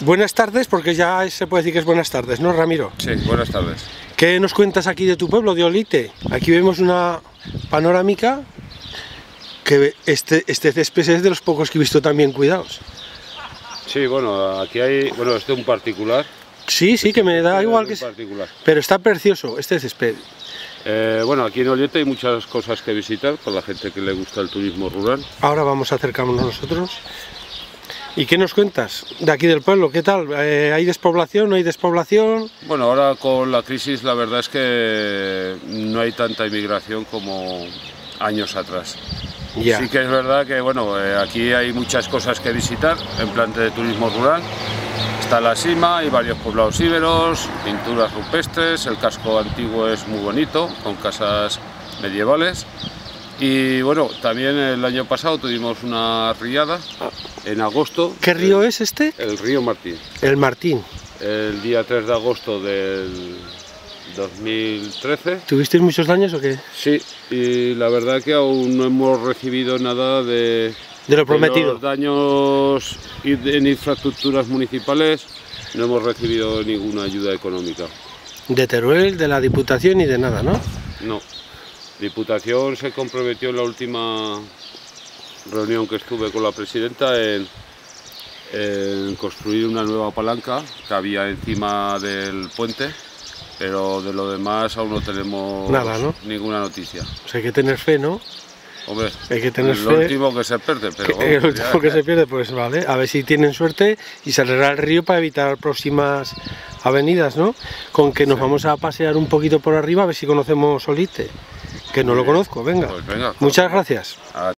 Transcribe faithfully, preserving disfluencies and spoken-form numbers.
Buenas tardes, porque ya se puede decir que es buenas tardes, ¿no, Ramiro? Sí, buenas tardes. ¿Qué nos cuentas aquí de tu pueblo, de Olite? Aquí vemos una panorámica que este, este césped es de los pocos que he visto también cuidados. Sí, bueno, aquí hay, bueno, este es un particular. Sí, sí, que me da Este igual es que un sea, particular. pero está precioso este césped. Eh, bueno, aquí en Olite hay muchas cosas que visitar para la gente que le gusta el turismo rural. Ahora vamos a acercarnos nosotros. ¿Y qué nos cuentas de aquí del pueblo? ¿Qué tal? Eh, ¿Hay despoblación? ¿No hay despoblación? Bueno, ahora con la crisis la verdad es que no hay tanta inmigración como años atrás. Ya. Sí que es verdad que bueno, eh, aquí hay muchas cosas que visitar en plan de turismo rural. Está la Sima, hay varios poblados íberos, pinturas rupestres, el casco antiguo es muy bonito, con casas medievales. Y bueno, también el año pasado tuvimos una riada en agosto. ¿Qué río el, es este? El río Martín. El Martín. El día tres de agosto del dos mil trece. ¿Tuvisteis muchos daños o qué? Sí, y la verdad que aún no hemos recibido nada de, de lo prometido. De los daños en infraestructuras municipales, no hemos recibido ninguna ayuda económica. De Teruel, de la Diputación y de nada, ¿no? No. Diputación se comprometió en la última reunión que estuve con la presidenta en, en construir una nueva palanca que había encima del puente, pero de lo demás aún no tenemos nada, ¿no? Ninguna noticia. O sea, hay que tener fe, ¿no? Hombre, hay que tener es fe. Lo último que se pierde, pero... Que, el último ya, que ya. se pierde, pues vale, a ver si tienen suerte y se arregla el río para evitar próximas avenidas, ¿no? Con que nos sí. vamos a pasear un poquito por arriba a ver si conocemos Olite, que no Muy lo bien. conozco, venga. Pues venga. Muchas gracias.